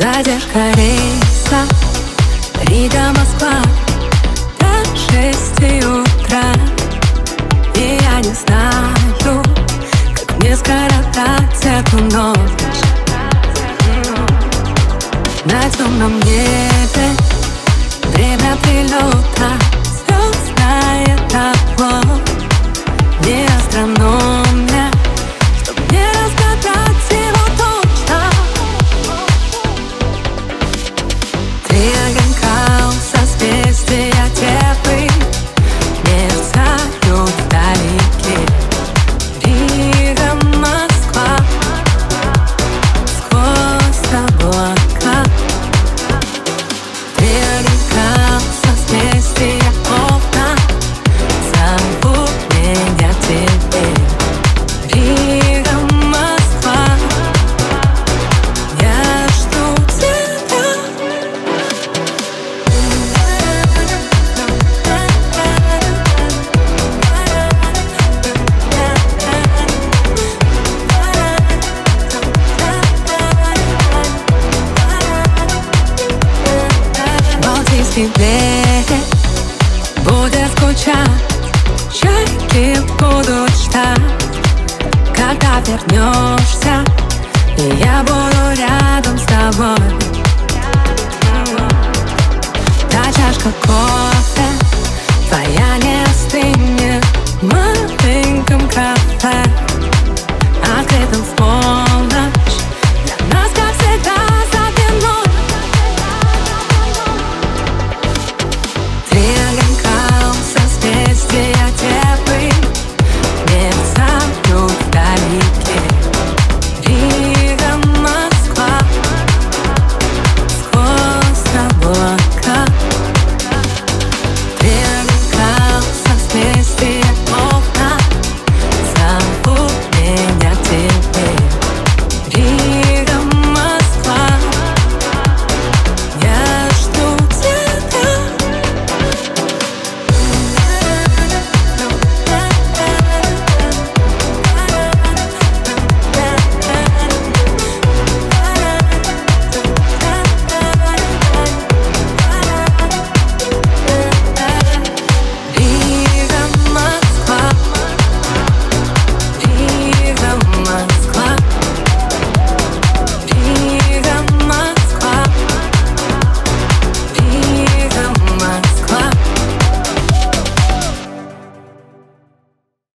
Задержка рейса Рига-Москва до 6 утра. И я не знаю, как мне скоротать эту ночь. На темном небе время прилета, звездное табло. Не астрономия, чтоб не разгадать его точно. Три огонька у созвездия Девы мерцают вдалеке. Рига-Москва сквозь облака. Три огонька у созвездия Овна зовут меня теперь. Рига-Москва, я жду тебя. Балтийский берег будет скучать, чайки будут ждать, когда вернешься, и я буду рядом с тобой.